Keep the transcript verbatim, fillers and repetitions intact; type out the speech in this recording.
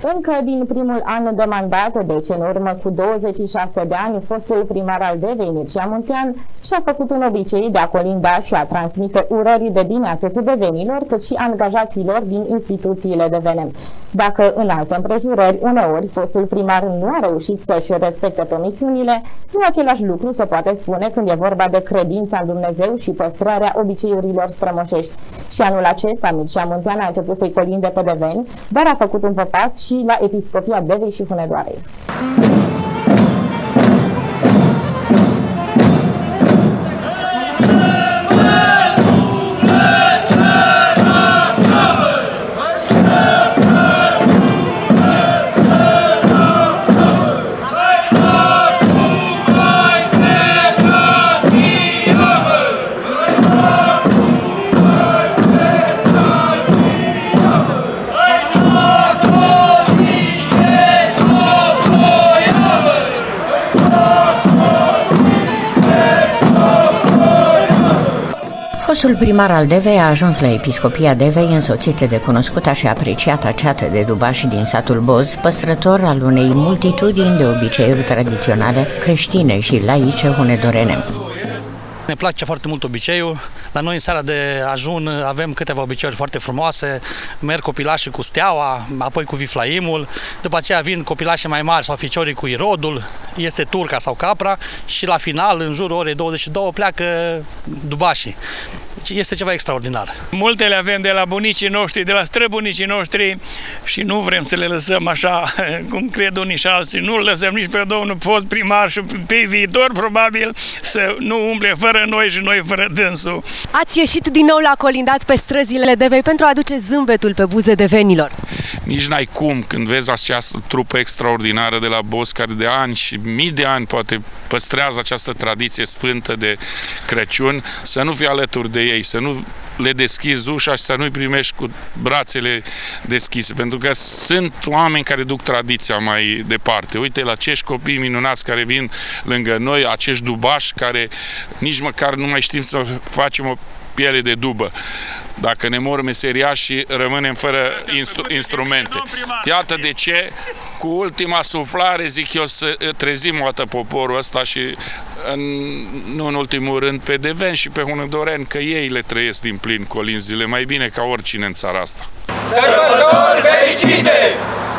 Încă din primul an de mandat, deci în urmă cu douăzeci și șase de ani, fostul primar al Devei, Mircea Muntean, și-a făcut un obicei de a colinda și a transmite urări de bine atât devenilor cât și angajaților din instituțiile devene. Dacă în alte împrejurări uneori fostul primar nu a reușit să-și respecte promisiunile, nu același lucru se poate spune când e vorba de credința în Dumnezeu și păstrarea obiceiurilor strămoșești. Și anul acesta Mircea Muntean a început să-i colinde pe deveni, dar a făcut un pas și la Episcopia Devei și Hunedoarei. Fostul primar al Devei a ajuns la Episcopia Devei însoțit de cunoscuta și apreciată ceată de dubași din satul Boz, păstrător al unei multitudini de obiceiuri tradiționale creștine și laice hunedorene. Ne place foarte mult obiceiul. La noi în seara de ajun avem câteva obiceiuri foarte frumoase. Merg copilașii cu steaua, apoi cu viflaimul. După aceea vin copilașii mai mari sau ficiorii cu irodul. Este turca sau capra și la final, în jurul orei douăzeci și două, pleacă dubașii. Este ceva extraordinar. Multe le avem de la bunicii noștri, de la străbunicii noștri și nu vrem să le lăsăm așa, cum cred unii și alții. Nu lăsăm nici pe domnul fost primar și pe viitor, probabil, să nu umble fără noi și noi fără dânsul. Ați ieșit din nou la colindat pe străzile Devei pentru a aduce zâmbetul pe buze devenilor. Nici n-ai cum, când vezi această trupă extraordinară de la Boz, care de ani și mii de ani poate păstrează această tradiție sfântă de Crăciun, să nu fii alături de ei, să nu le deschizi ușa și să nu-i primești cu brațele deschise, pentru că sunt oameni care duc tradiția mai departe. Uite la acești copii minunați care vin lângă noi, acești dubași care nici măcar nu mai știm să facem o piele de dubă. Dacă ne mor meseriașii, rămânem fără instru instrumente. Iată de ce, cu ultima suflare, zic eu, să trezim o dată poporul ăsta și, în, nu în ultimul rând, pe deveni și pe hunădoreni, că ei le trăiesc din plin colinzile, mai bine ca oricine în țara asta. Sărbători fericite!